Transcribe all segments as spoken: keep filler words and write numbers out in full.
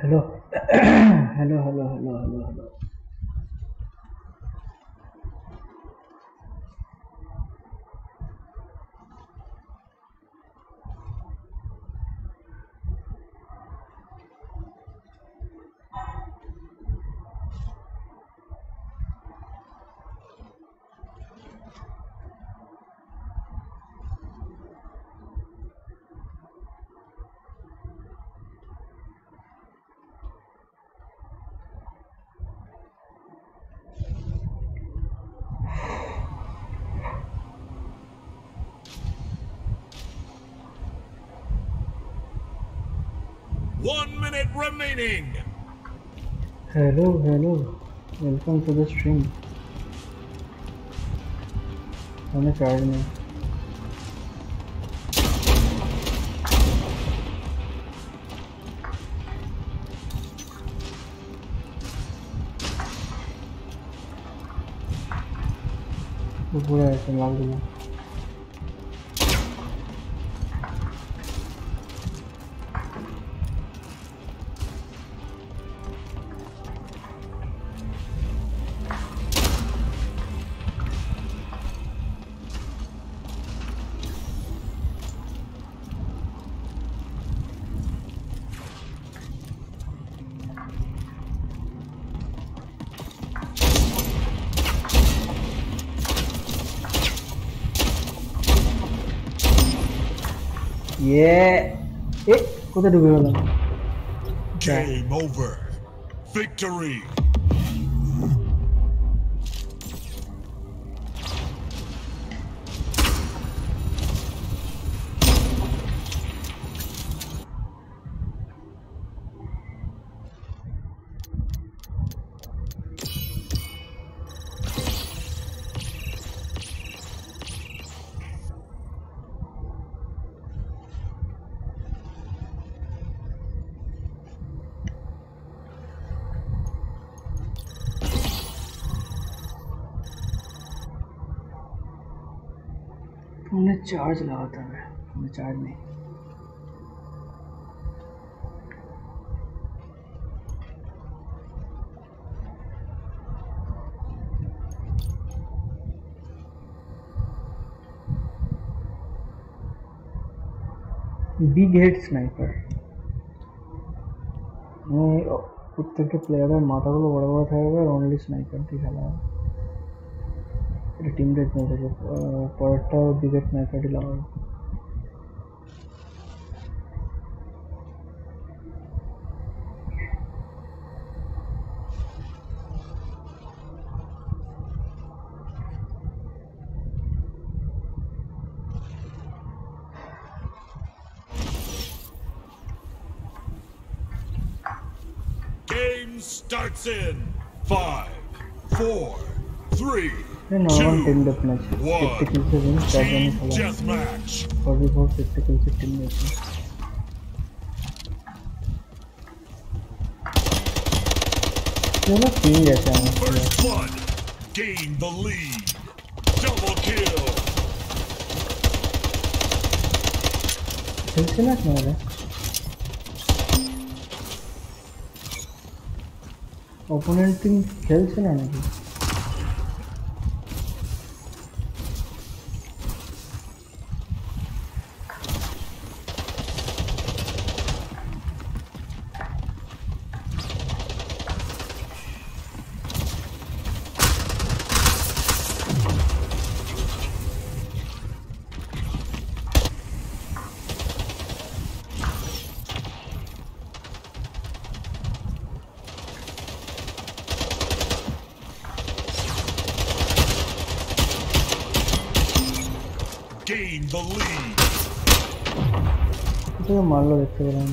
Hello. hello, hello, hello, hello, hello. One minute remaining. Hello, hello. Welcome to the stream. मैंने charge नहीं वो पूरा ऐसे मार दिया ये ए कुछ डूबे वाला Game over. Victory. हमने चार्ज लगा था मैं हमने चार्ज नहीं बिग हेड स्नाइपर मैं প্রত্যেকটা প্লেয়ারের মাথাগুলো বড় বড় থাকবে আর অনলি স্নাইপারটি খেলা হবে এটা টিম রেট না থাকে পরেরটা বিগ হেড স্নাইপারটি লাগাবে Game starts in five, four, three, normal team two, death match one. Fifty kill से विन चार रन Team खेला deathmatch. Forty four fifty kill से टीम डेथ चलो टीम जैसा है First blood. Gain the lead. Double kill. खेल से ना क्या है ओपोनेंट टीम खेल से ना नहीं Gain the lead. तो मार लो देखते हैं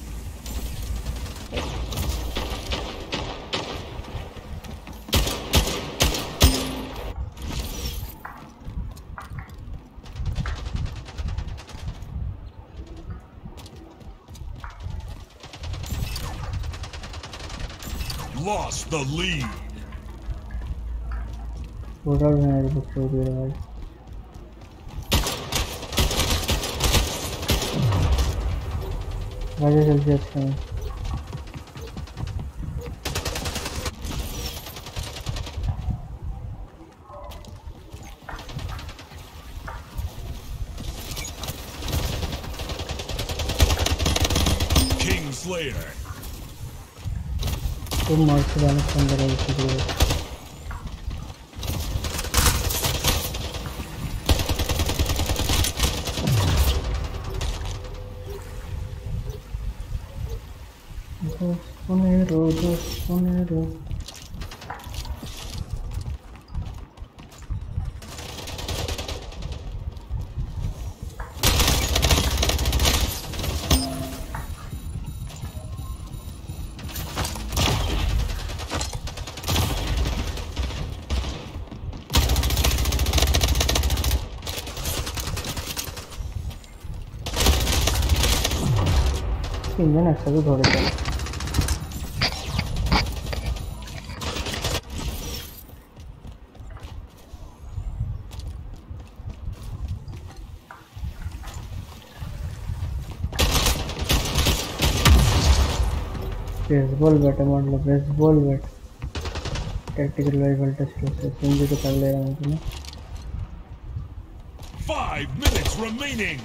Lost the lead. टोटल में बच्चे हो गए भाई राजा चल के अच्छा है Slayer. तुम मार्च से जाने के अंदर है इसलिए dos ponero dos ponero engine ऐसा भी थोड़े चल बेसबॉल बैट है मान लो baseball bat tactical rifle test से सिंधी को कर ले रहा हूँ तुम्हें Five minutes remaining.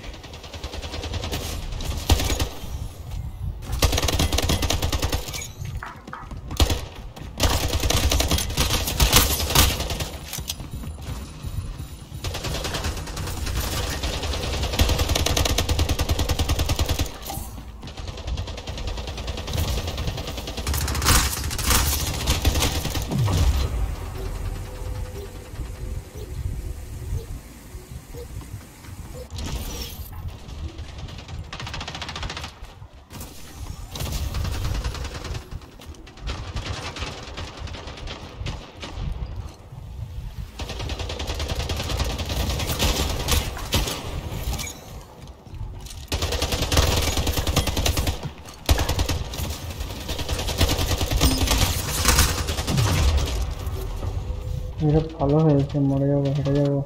मेरा फॉलो है इससे मर जाओगे हट जाओगे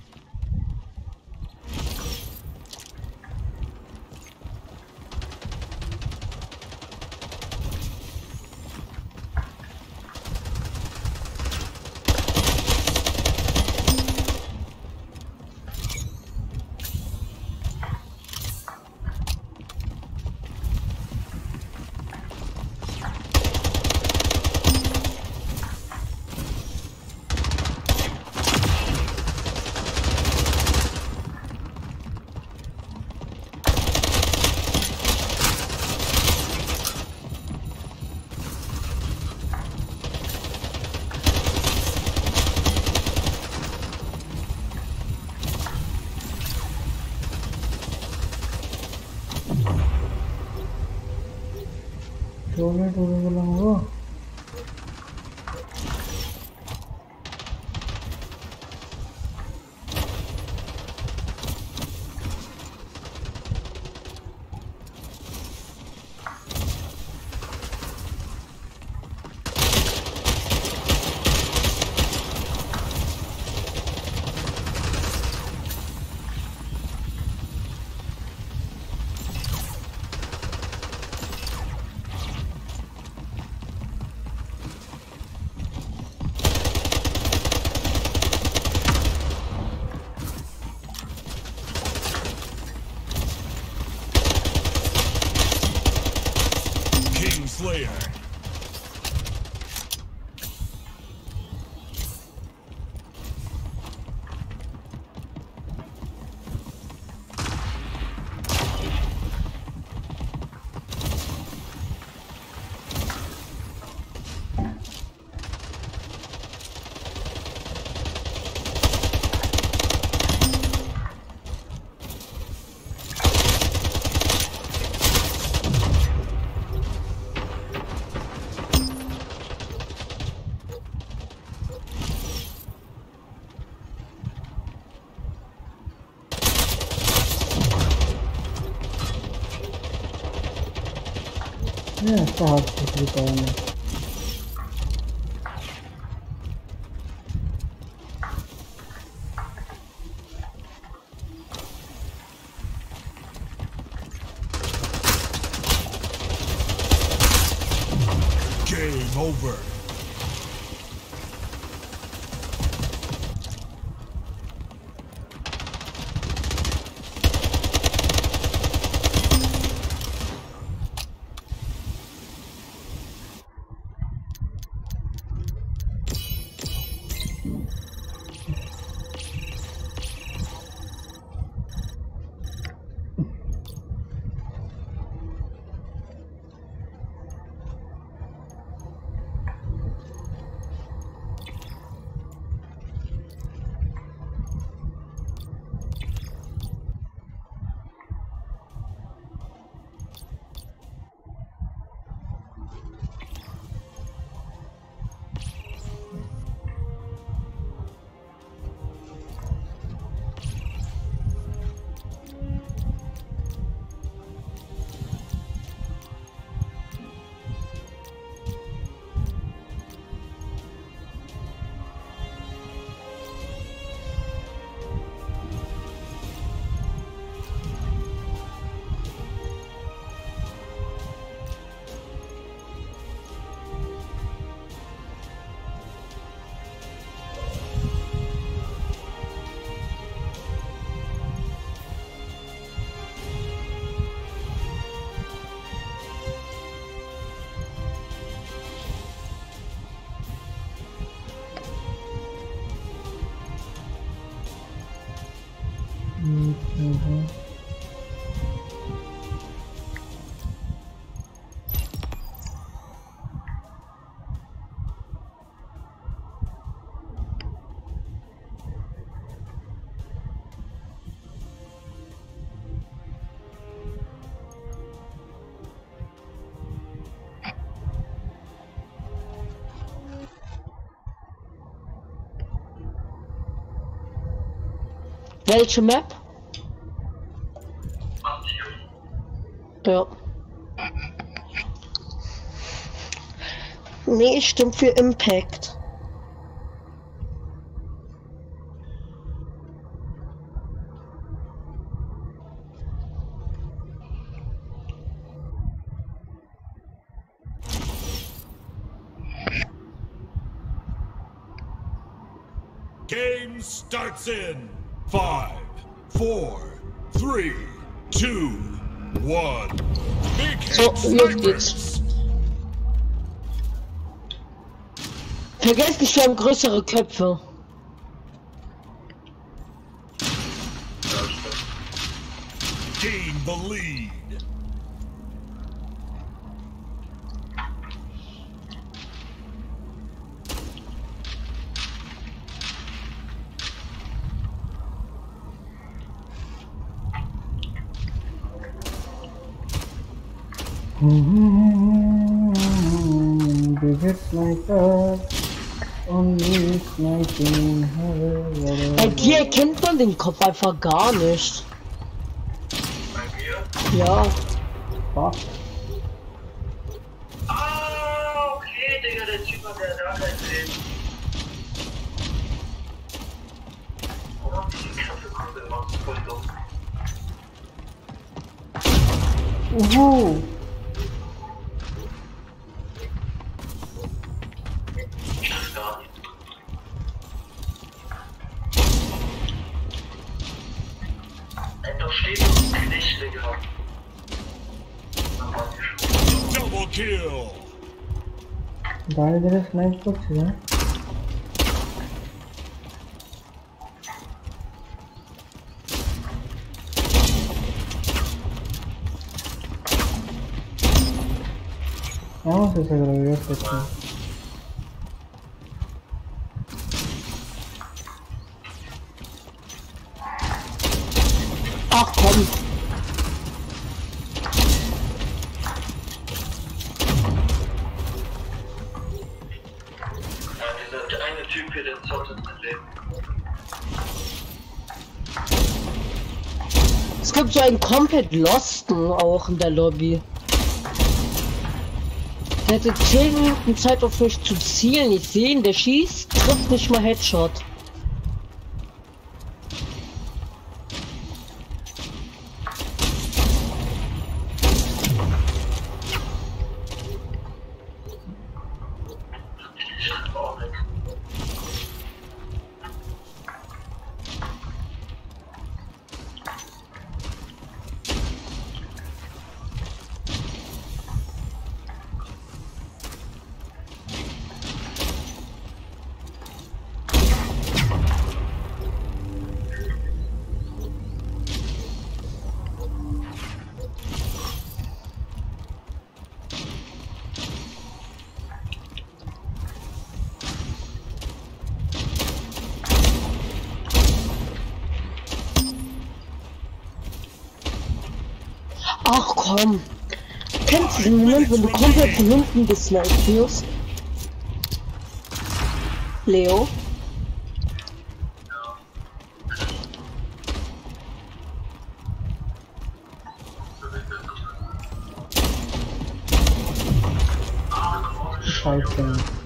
टोले टोले बोला वो Slayer. ये ऐसा हाथ से करता है Game over. Mhm. Mhm. Welche Map? Ja. Nee, stimmt für Impact. Game starts in five, four, three, two, one. Big So, Head los geht's. Snipers. Vergesst nicht, wir haben größere Köpfe. Gain the lead. Mhm. Biggest sniper. Only sniping her. Bei dir erkennt man den Kopf einfach gar nicht. Bei mir? Ja. Fuck. Ah, okay, Digga, der Typ hat ja gar kein Leben. Warum hab ich die Katze Kugel gemacht? Voll dumm. Uhu. Ich weiß gar nicht. Ey, da steht so ein Knecht, Digga. Double kill. বাইরে snipe করছে না কেমন চেষ্টা করে বিরাট করছে Ach komm. Ja, dieser eine Typ hier, der zottet mit Leben. Es gibt so einen komplett Losten auch in der Lobby. Der hatte zehn Minuten Zeit auf mich zu zielen. Ich sehe ihn, der schießt, trifft nicht mal Headshot. Ach komm. Kennst du den Moment, wenn du komplett von hinten gesniped wirst? Leo? Scheiße.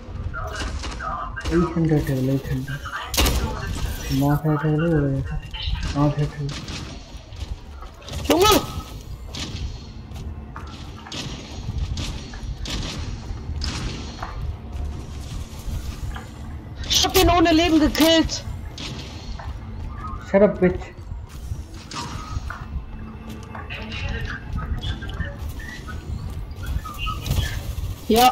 এইখানটা table এইখানটা মাথায় টেবিলে উড়ে গেছে মাথায় table Junge! Ich hab den ohne Leben gekillt. Shut up, bitch. Ja.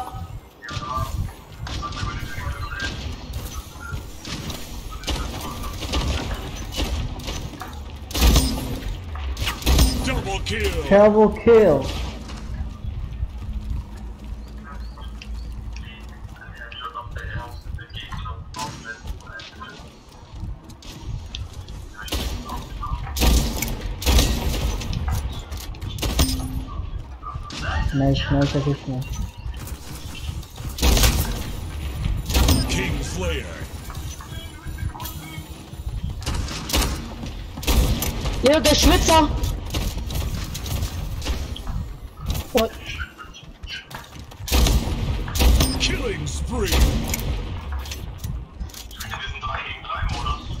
Double kill. Double kill. Nice, nice assist. King Slayer. Ja, der Schwitzer. What? Killing spree. Wir sind drei gegen drei Modus.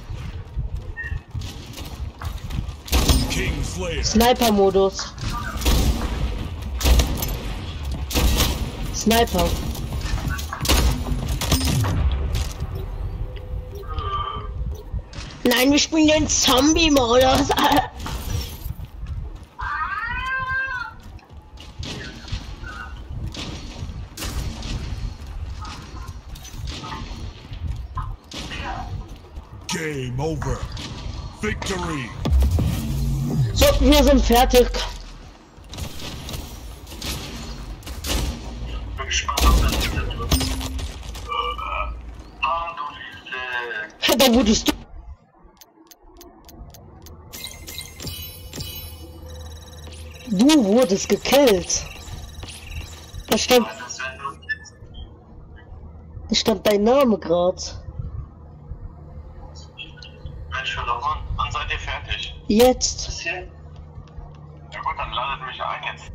King Slayer. Sniper-Modus. Sniper. Nein, wir spielen den Zombie-Modus. Game over. Victory. So, wir sind fertig. Ich bin gespannt auf das Interview. Ah, du liebst. Da wurdest du. Du wurdest gekillt. Da stand, Das wäre nur da stand dein Name gerade. Mensch, wann, wann seid ihr fertig? Jetzt. Bis hier? Ja gut, dann ladet mich ein jetzt.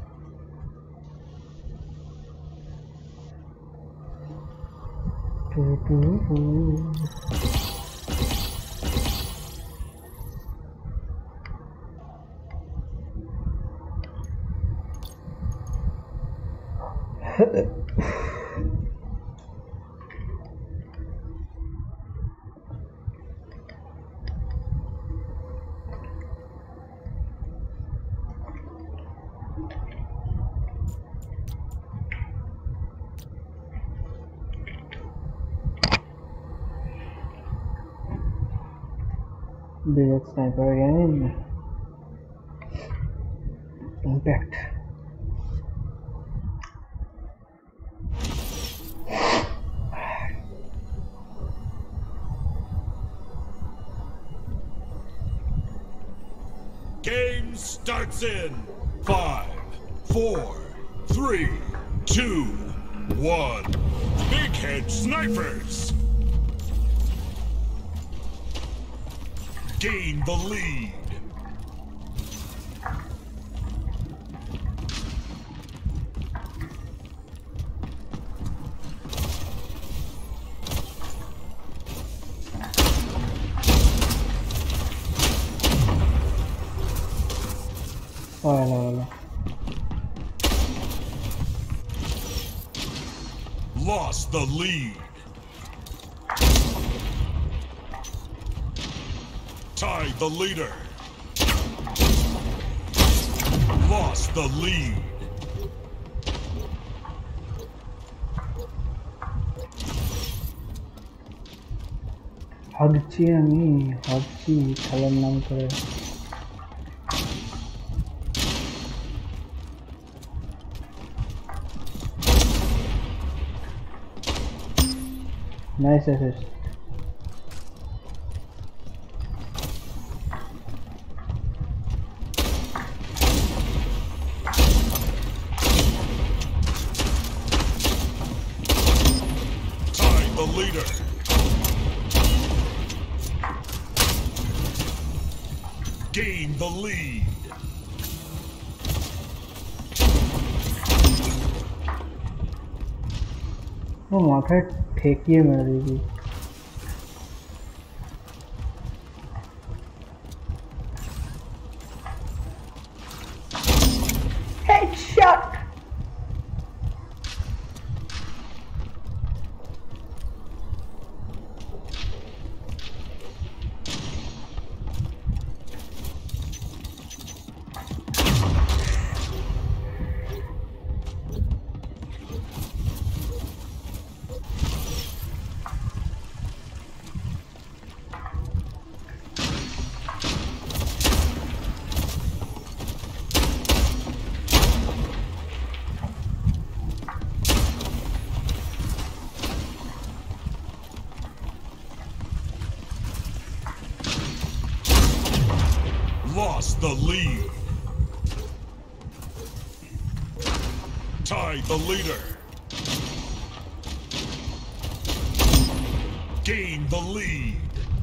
Desert Sniper again. Impact. Game starts in five, four, three, two, one. Big Head Snipers. Gain the lead. Hola, hola. Lost the lead. Tied the leader. Lost the lead. ভাবছি আমি ভাবছি খেলার নাম করে nice assist Tied the leader. Gain the lead. ও মাথায় ঠেকিয়ে মেরে দিবি headshot Lost the lead. Tied the leader. Gained the lead.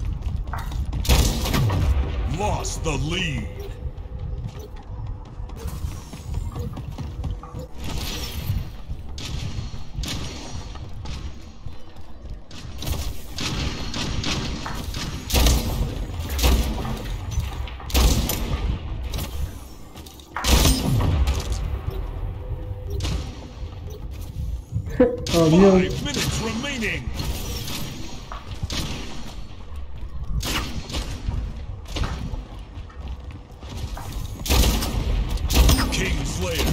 Lost the lead. Oh, you Five minutes remaining. Kingslayer.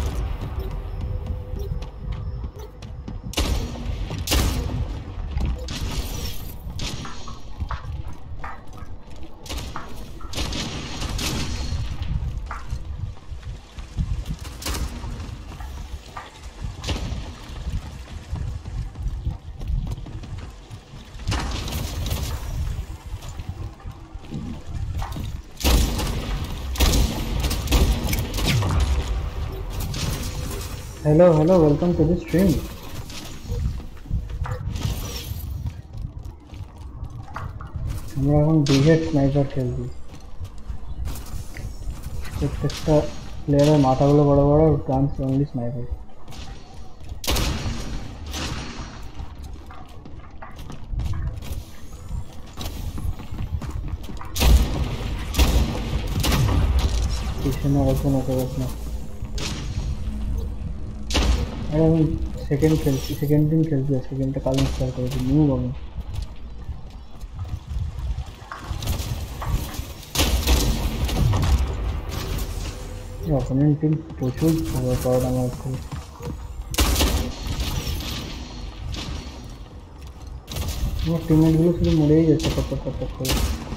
hello, hello, welcome to the stream. আমরা এখন বিহেড sniper খেলছি। প্রত্যেকটা প্লেয়ারের মাথাগুলো বড় বড়, গানস অনলি স্নাইপার। পিছনে একজন আছে না। আরে আমি সেকেন্ড খেলছি, সেকেন্ড দিন খেলছি, সেকেন্ডটা কাল ইনস্টল করেছি, নিউ আমি। অপোনেন্ট টিম প্রচুর পাওয়ার আমার খুব। আমার টিমমেটগুলো শুধু মরেই যাচ্ছে টপ টপ টপ করে।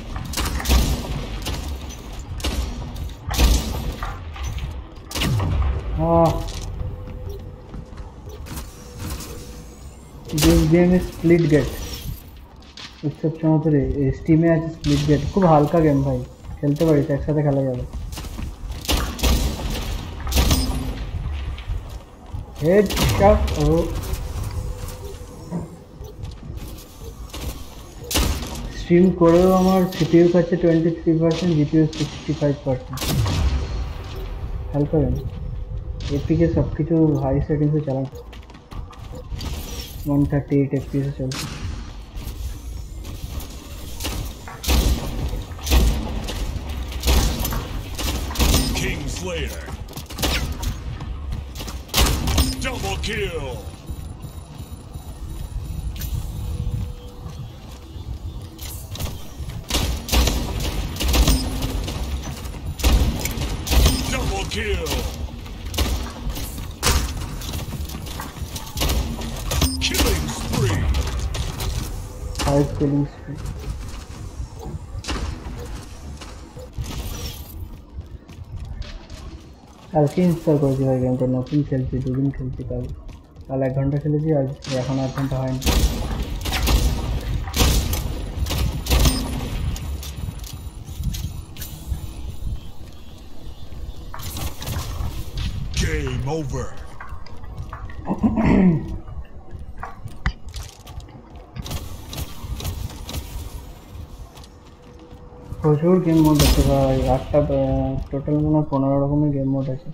Ah, this game is split get. Exception होते रहे स्टीम में आज स्प्लिट गेट खूब हल्का गेम भाई, खेलते पारिस एकसाथे खेला जाबे। हेड शॉट ओ स्ट्रीम करेও আমার সিপিইউ কাছে twenty-three percent, GPU sixty-five percent। हल्का गेम, एपीके सब কিছু हाई सेटिंग से चला one thirty-eight एफपीएस से चलता। Kingslayer. Double kill. Double kill. Killing spree. Five killing spree. কালকে ইনস্টল করেছি ভাই গেমটা, নতুন খেলছি, দুদিন খেলছি। কাল কাল এক ঘন্টা খেলেছি, আজ এখন আধ ঘন্টা হয়নি। Game over. প্রচুর গেম মোড আছে ভাই, আটটা টোটাল মনে হয় পনেরো রকমের গেম মোড আছে।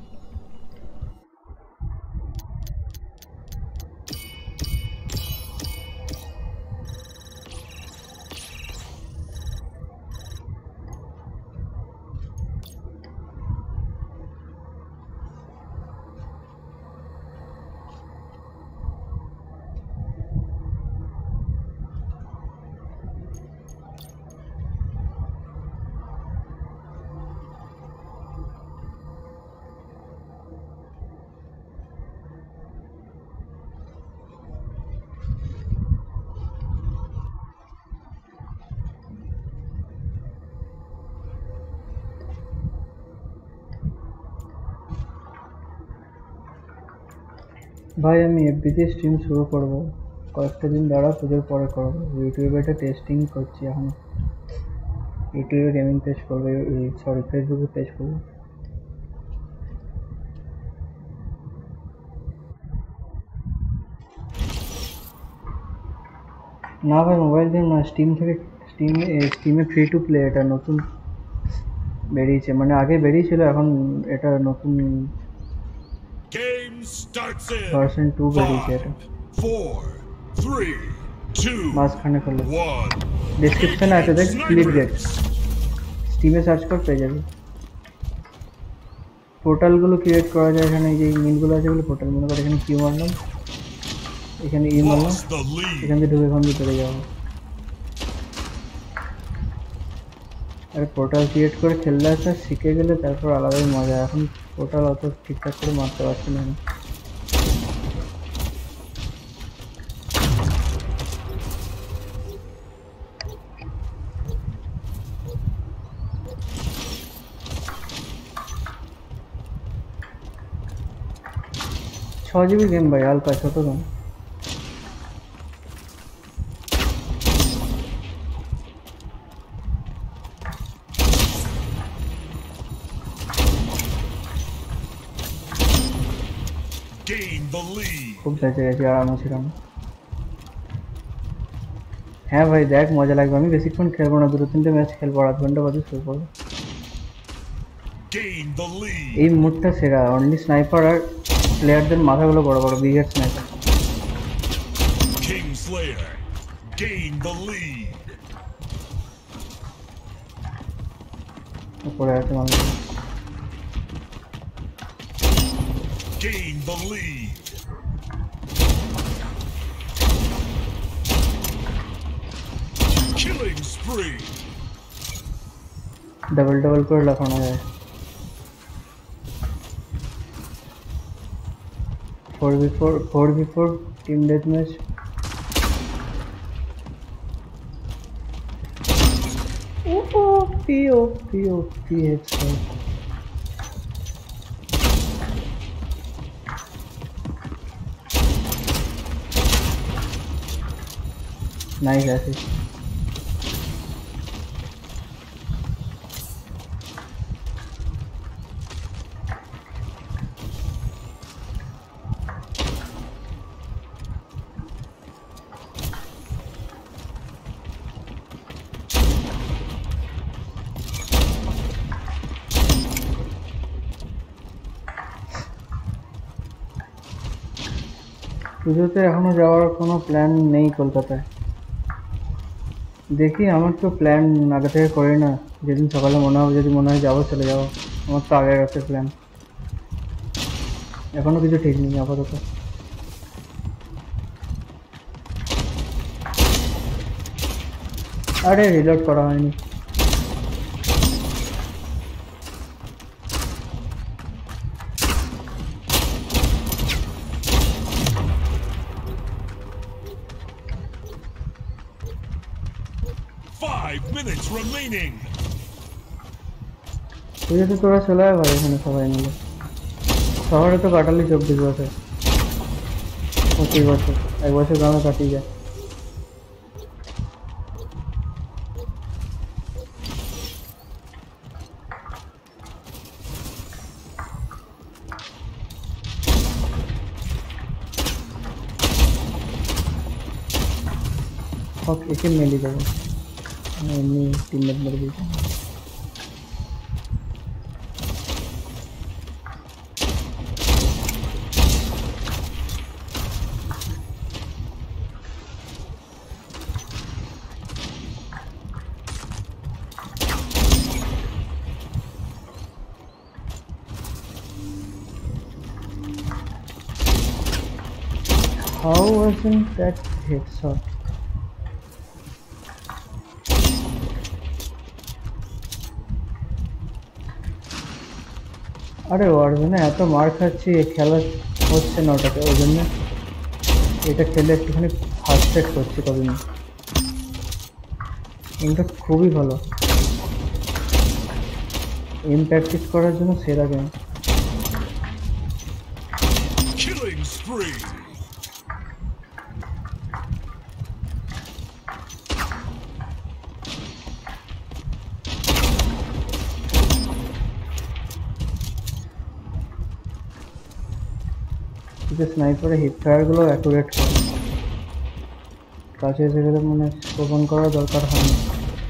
ভাই আমি এফবিতে স্ট্রিম শুরু করব, কয়েকটা দিন দাঁড়া, পুজোর পরে করব। ইউটিউবে এটা টেস্টিং করছি এখন। ইউটিউবে গেমিং পেজ করবে, সরি ফেসবুকে পেজ করবে। না ভাই মোবাইল গেম না, স্টিম থেকে স্টিমে স্টিমে ফ্রি টু প্লে, এটা নতুন বেরিয়েছে, মানে আগে বেরিয়েছিল, এখন এটা নতুন Game starts in version two বেরিয়েছে এটা। five, four, three, two, মাঝখানে করলে one. ডিসক্রিপশনে আছে দেখ, স্প্লিট গেট, স্টিমে সার্চ কর পেয়ে যাবে। পোর্টালগুলো ক্রিয়েট করা যায় এখানে, যে মিনগুলো আছে এগুলো পোর্টাল, মনে কর এখানে কিউ মারলাম, এখানে ই মারলাম, Lost the lead. এখান থেকে ঢুকে এখান ভিতরে যাবো। আর পোর্টাল ক্রিয়েট করে খেললে একটা শিখে গেলে তারপর আলাদাই মজা। এখন পোর্টাল অত ঠিকঠাক করে মারতে পারছি না আমি। ছ জিবি গেম ভাই, হালকা ছোট গেম। Gain the lead. খুব বেঁচে গেছি, আরামে ছিলাম। হ্যাঁ ভাই দেখ, মজা লাগবে। আমি বেশিক্ষণ খেলবো না, দুটো তিনটে ম্যাচ খেলবো, আধ ঘন্টা বাদে শুরু করবো। Gain the lead. এই মুডটা সেরা, অনলি স্নাইপার আর প্লেয়ারদের মাথাগুলো বড় বড়, বিগের sniper. King Slayer. Gain the lead. উপরে আছে মানুষ। Gain the lead. Killing spree. Double double করে লাফানো যায়। Four v four four v four team death match. OP OP OP headshot. Nice assist. পুজোতে এখনো যাওয়ার কোনো প্ল্যান নেই কলকাতায়। দেখি, আমার তো প্ল্যান আগে থেকে করি না, যেদিন সকালে মনে হবে, যদি মনে হয় যাবো চলে যাবো, আমার তো আগের রাতে প্ল্যান। এখনো কিছু ঠিক নেই আপাতত। আরে রিলোড করা হয়নি। Five minutes remaining. পুজোতে তোরা চলে আয় ভাই, এখানে সবাই মিলে। শহরে তো কাটালি চব্বিশ বছর, পঁচিশ বছর, এক বছর গ্রামে কাটিয়ে যায়। ওকে, একে মেলি যাবে, এমনি টিমমেট মেরে দিয়েছে। How wasn't that headshot? আরে ওর জন্য এত মার খাচ্ছি, খেলা হচ্ছে না ওটাতে, ওই জন্য এটা খেলে একটুখানি ফার্স্ট্রেট করছি কদিন। গেমটা খুবই ভালো, এম প্র্যাকটিস করার জন্য সেরা গেম। Killing spree. যে স্নাইপারে হিট ফায়ারগুলো অ্যাকুরেট করে, কাছে এসে গেলে মানে স্কোপন করার দরকার হয় না।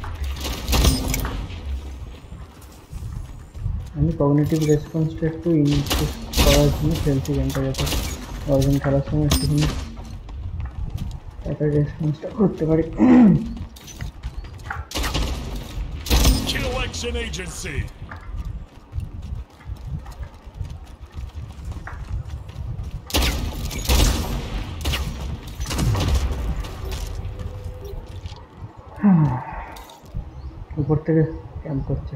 আমি কগনিটিভ রেসপন্সটা একটু ইনক্রিজ করার জন্য খেলছি গেমটা, যাতে অর্জন খেলার সময় একটুখানি তাদের রেসপন্সটা করতে পারি। Kill Action Agency. উপর থেকে ক্যাম্প করছে।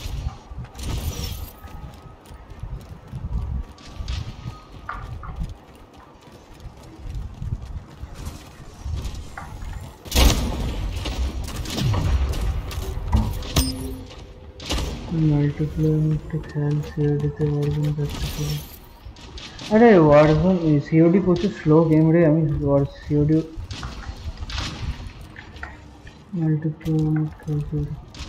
মাল্টিপ্লেয়ার একটু খেয়াল সিওডিতে ওয়ারজোন করতে। আরে ওয়ারজোন সিওডি প্রচুর স্লো গেম রে। আমি সিওডি মাল্টিপ্লেয়ার খেলছি।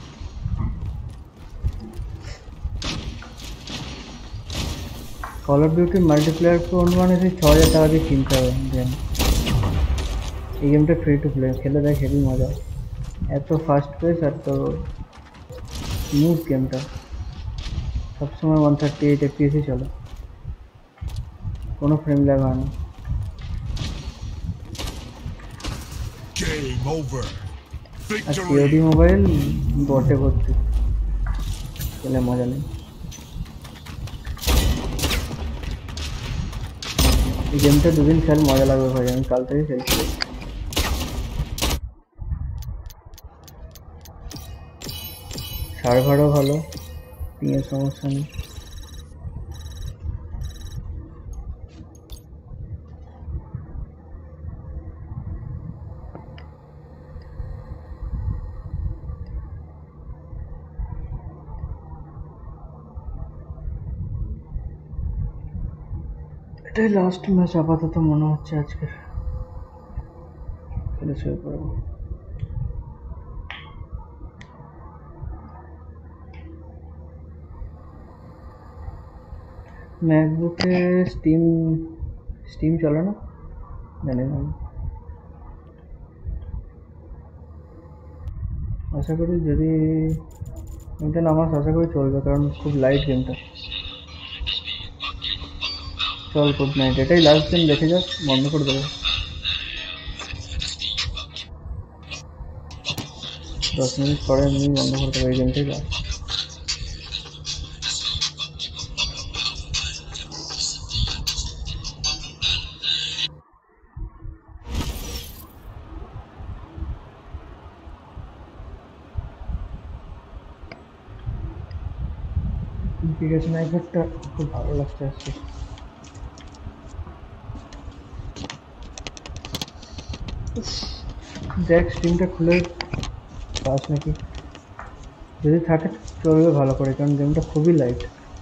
Call of duty multiplayer phone মানে সেই ছ হাজার টাকা দিয়ে কিনতে হবে গেম। এই গেমটা ফ্রি টু প্লে, খেলে দেখ হেভি মজা। এত ফাস্ট পেস আর তো স্মুথ গেমটা, সবসময় ওয়ান থার্টি এইট এফপিএসই চলে, কোনো ফ্রেম ল্যাগ হয় না। Game over. আর সিওডি Victory. মোবাইল বটে ভর্তি, খেলে মজা নেই। এই গেমটা দুদিন খেল মজা লাগবে ভাই, আমি কাল থেকে খেলছি। সার্ভারও ভালো, পিংয়ের সমস্যা নেই। এটাই লাস্ট ম্যাচ আপাতত মনে হচ্ছে আজকের, খেলে শুয়ে পড়বো। ম্যাকবুকে স্টিম স্টিম চলে না, জানি না। আশা করি যদি গেমটা নামাস আশা করি চলবে, কারণ খুব লাইট গেমটা। চল গুড নাইট, এটাই লাস্ট গেম, দেখে যাক, বন্ধ করে দেবো। দশ মিনিট পরে এমনি বন্ধ করে দেবো, এই গেমটাই লাস্ট। ঠিক আছে, নাইফারটা খুব ভালো লাগছে আজকে। দেখ স্ট্রিমটা খুলে পাস নাকি, যদি থাকে চলবে ভালো করে, কারণ গেমটা খুবই light.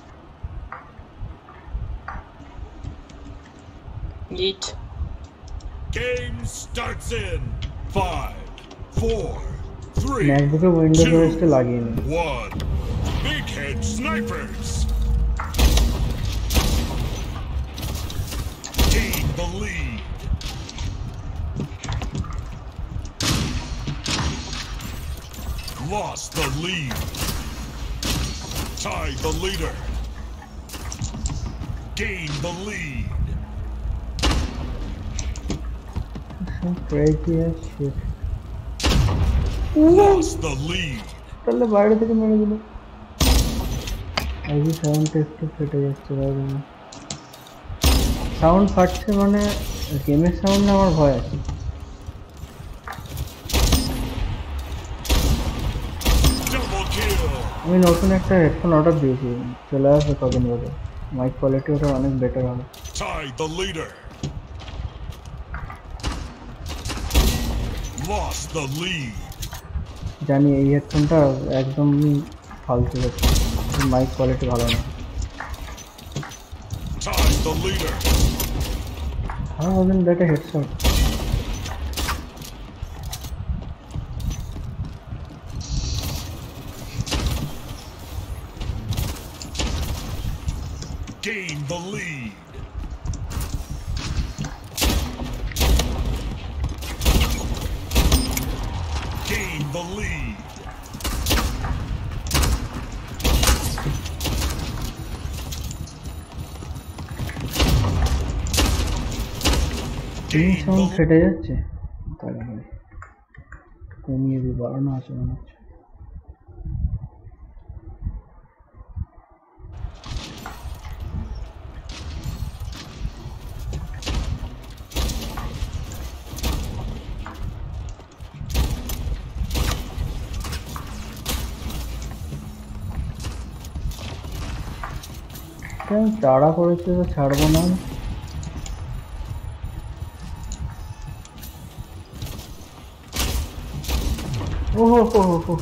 Yeet. Game starts in five, four, three, ম্যাকবুকে উইন্ডোজ two, ওএসটা লাগিয়ে নি। one. Big Head Snipers. Gain the lead. Lost the lead. Tied the leader. Gain the lead. Crazy as shit. Lost the lead. তাহলে বাইরে থেকে মেরে দিল। IG sound একটু ফেটে যাচ্ছে বাইরে। সাউন্ড ফাটছে মানে গেমের সাউন্ড না, আমার ভয় আছে। Double kill. আমি নতুন একটা হেডফোন অর্ডার দিয়েছি, চলে আসবে কদিন বাদে। মাইক কোয়ালিটি ওটা অনেক বেটার হবে। Tied the leader. Lost the lead. জানি এই হেডফোনটা একদম ফালতু হচ্ছে, মাইক কোয়ালিটি ভালো না। Tied the leader. হ্যাঁ ওজন better headphone. Gain the lead. the lead. তিন Gain সাউন্ড the ফেটে যাচ্ছে তাহলে ভাই কমিয়ে দিই, বাড়ানো আছে মনে হচ্ছে। কেন তাড়া করেছে তো ছাড়বো না। ওহো হো হো হো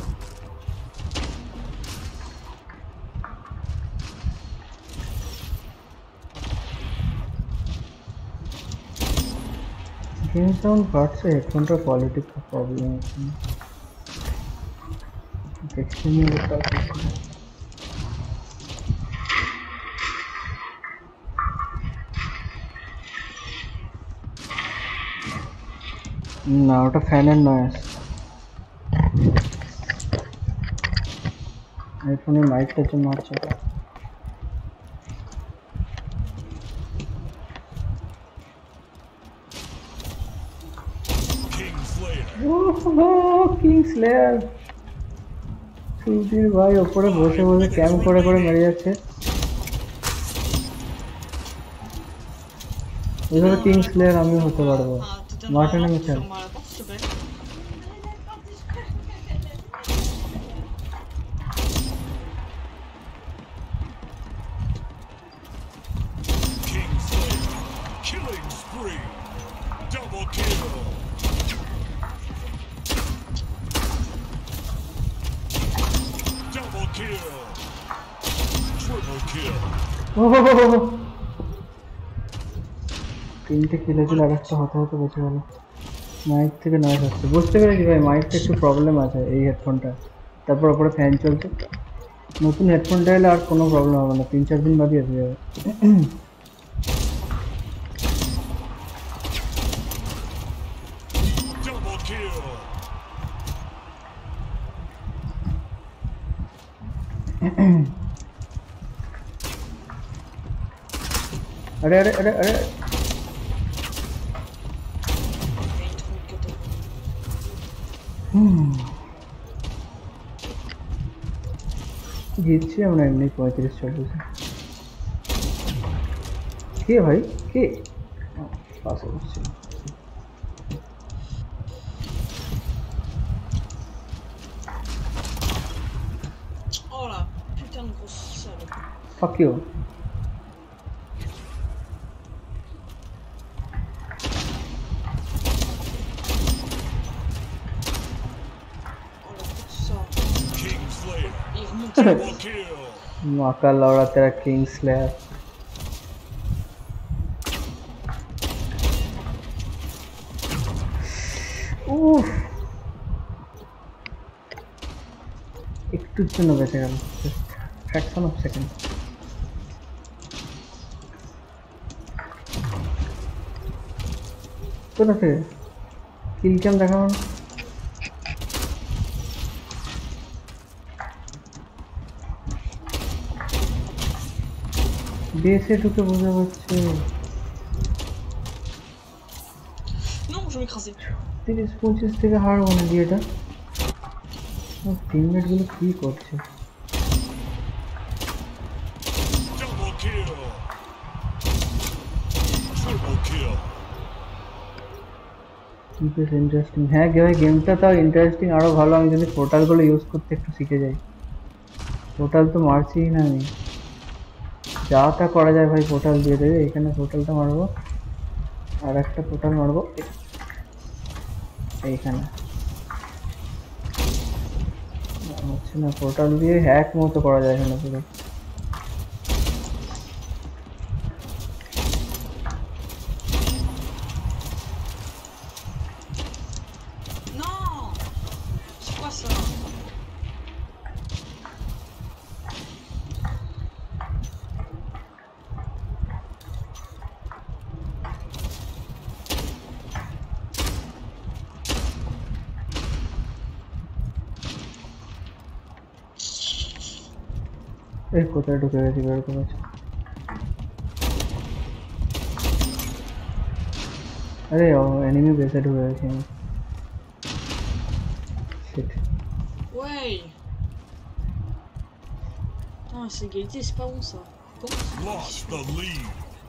গেম সাউন্ড বাড়ছে, হেডফোনটার কোয়ালিটির খুব প্রবলেম আছে। দেখছি নিয়ে ওটা না, ওটা ফ্যানের নয়েজ। আইফোনের মাইকটার জন্য হচ্ছে ওটা। Kingslayer. ওহো কিংসলেয়ার সুধীর ভাই ওপরে বসে বসে ক্যাম্প করে করে মেরে যাচ্ছে। এভাবে কিংসলেয়ার আমি হতে পারবো। মার্টিনে মিশাল Kingslayer. Killing spree. Double kill. Double kill. Triple kill. ওহো তিনটে কিলো ছিল, আর একটা হতে হতে বেঁচে গেল। মাইক থেকে নয়েজ আসছে, বুঝতে পেরেছি ভাই মাইকটা একটু প্রবলেম আছে এই হেডফোনটা। তারপর ওপরে ফ্যান চলছে। নতুন হেডফোনটা এলে আর কোনো প্রবলেম হবে না, তিন চার দিন বাদই এসে যাবে। Double kill. আরে আরে আরে আরে জিতছি আমরা এমনি পঁয়ত্রিশ চল্লিশে। কে ভাই কে পাশে বসছে? Oh la putain de grosse salope. Fuck you. Oh la putain ça. Kingslayer. Il remonte. Double kill. माका लौड़ा तेरा किंगस्लेयर। উফ একটুর জন্য বেঁচে গেল, ফ্র্যাকশন অফ সেকেন্ড। কোথা থেকে কিল ক্যাম দেখাবো না? বেসে ঢুকে বোঝা যাচ্ছে। Non, je vais m'écraser. তিরিশ পঁচিশ থেকে হারবো না বিয়েটা। টিমমেট গুলো কি করছে? Double kill. Triple kill. কি বেশ ইন্টারেস্টিং। হ্যাঁ ভাই গেমটা তাও ইন্টারেস্টিং আরো ভালো আমি যদি পোর্টালগুলো ইউজ করতে একটু শিখে যাই। পোর্টাল তো মারছি না আমি, যা তা করা যায় ভাই পোর্টাল দিয়ে দেবে। এখানে পোর্টালটা মারবো আর একটা পোর্টাল মারবো এইখানে। হচ্ছে না পোর্টাল দিয়ে হ্যাক মতো করা যায় এখানে পুরো। Non. C'est quoi ça? এই কোথায় ঢুকে গেছি বের করেছে আরে এনিমি বেসে ঢুকে গেছি আমি Shit. Ouais. Putain, c'est égalité, c'est pas bon ça. Comment Lost the lead.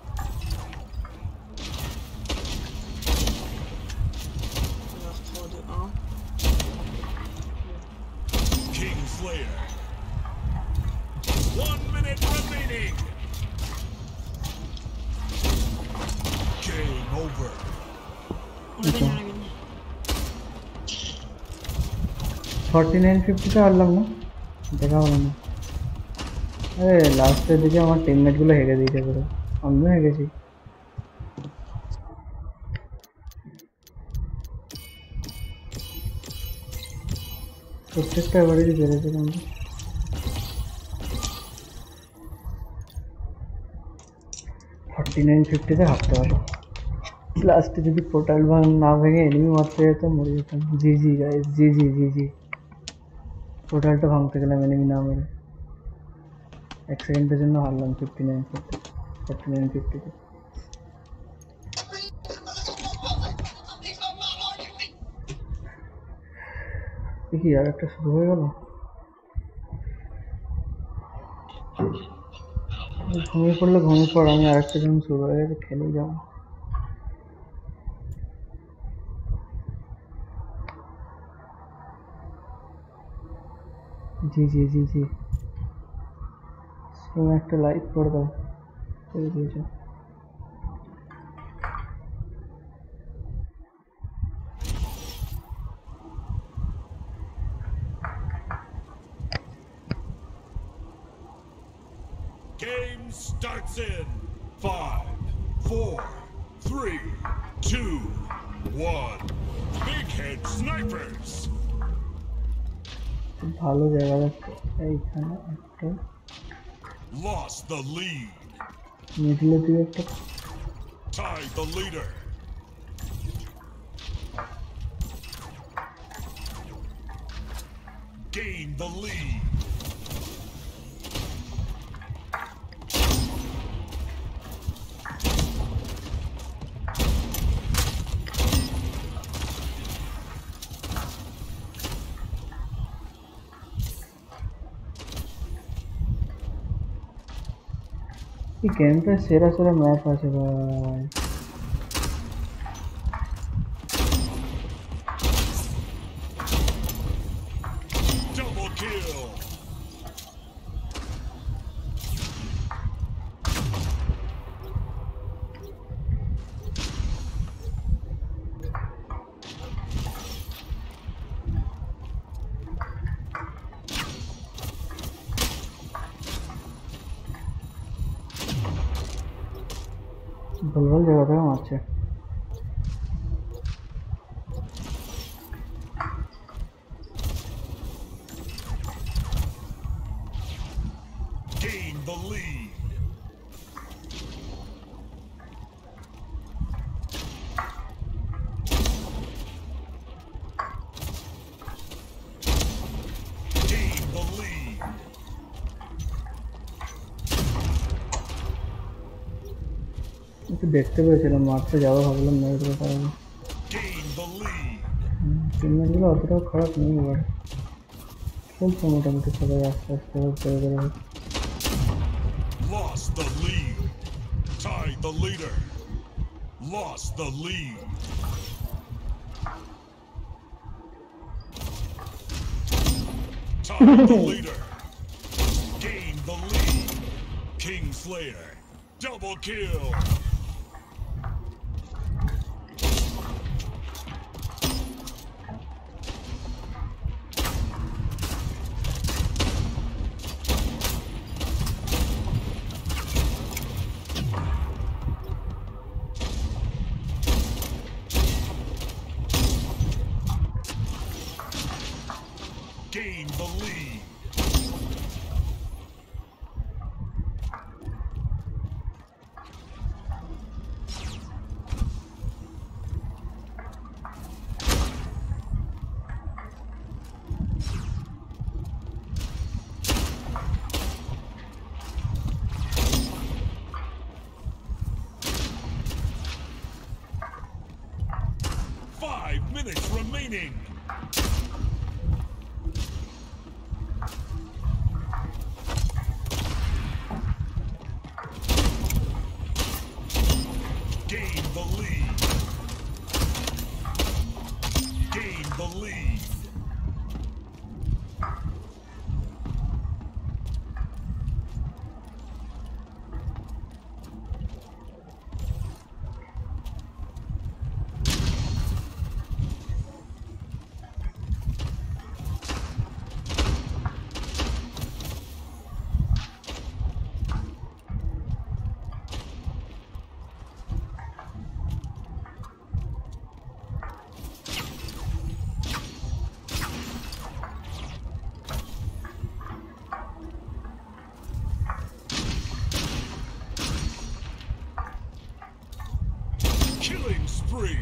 Alors trois, deux, un. King Slayer. One minute remaining. Game over. On l'a gagné, on l'a gagné. Forty nine ফিফটিতে হারলাম না দেখা হলো না আরে লাস্টের দিকে আমার টিমমেটগুলো হেগে দিয়েছে পুরো আমিও হেগেছি প্রত্যেকটা এবারেই বেড়েছে কিন্তু ফর্টি নাইন ফিফটিতে হারতে পারো লাস্টে যদি পোর্টাল ভাঙ না ভেঙে এনিমি মারতে যেত মরে যেতাম জি জি গাইস জি জি জি জি পোর্টালটা ভাঙতে গেলাম এনিমি না মেরে এক সেকেন্ডের জন্য হারলাম fifty nine fifty forty nine ফিফটিতে কি আর একটা শুরু হয়ে গেল ঘুমিয়ে পড়লে ঘুমিয়ে পড় আমি আর একটা যখন শুরু হয়ে গেছে খেলেই যাবো জি জি জি জি তুমি একটা লাইক করে দাও করে দিয়েছো Game starts in five, four, three, two, one. Big Head Snipers. ভালো জায়গা যাচ্ছে এইখানে একটা Lost the lead. মিডলে দিয়ে একটা Tied the leader. Gain the lead. এই গেমটা সেরা সেরা ম্যাপ আছে ভাই Double kill. ভুলভাল জায়গা থেকে মারছে Gain the lead. Gain the lead. একটু দেখতে পেয়েছিলাম মারতে যাবো ভাবলাম মেরে দিতে পারবো Gain the lead. টিমমেটগুলো অতটাও খারাপ নেই এবার খেলছে মোটামুটি সবাই আস্তে আস্তে করে করে Lost the lead. Tied the leader. Lost the lead. Tied the leader. Gain the lead. King Slayer. Double kill. Gain the lead. remaining. Gain the lead. Gain the lead. Killing spree.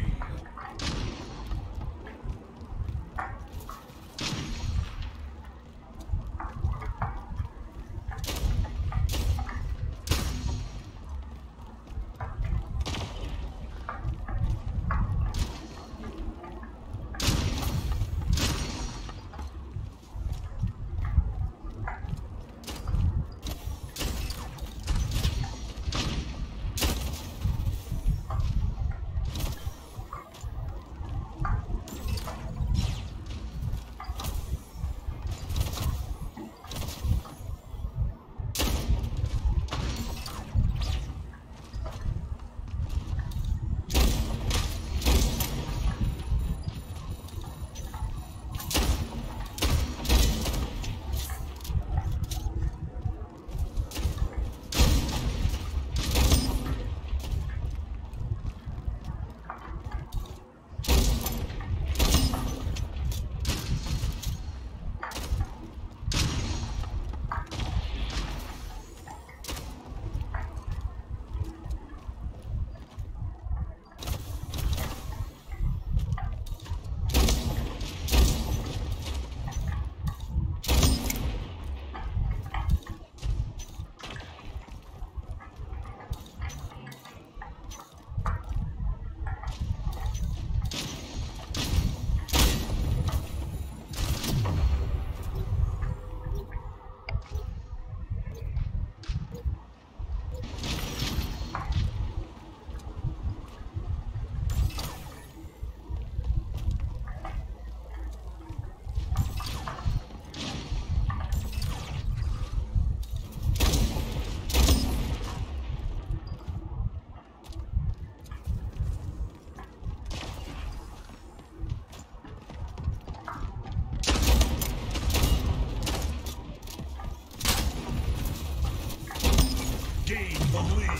Gain the lead.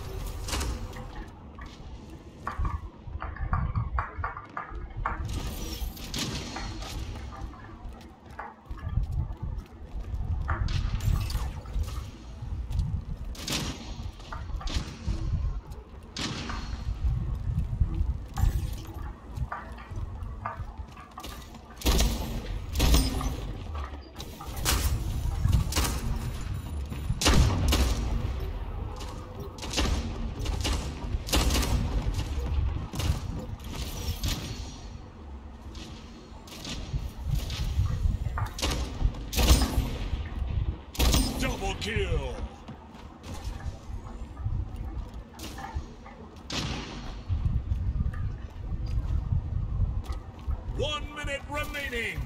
Double kill. One minute remaining.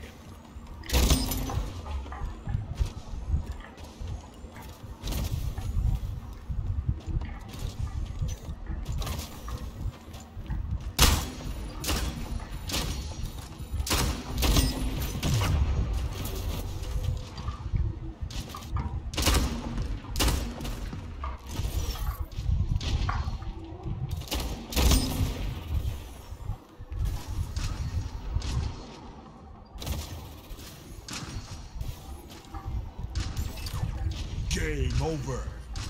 Game over.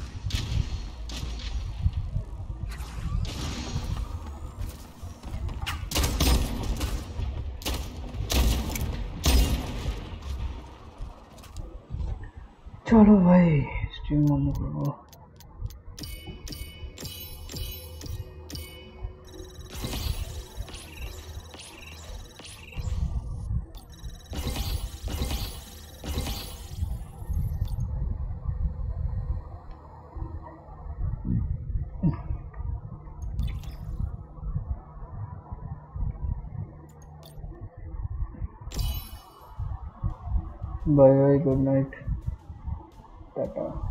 चलो भाई stream बंद करो। Bye bye, good night. Tata.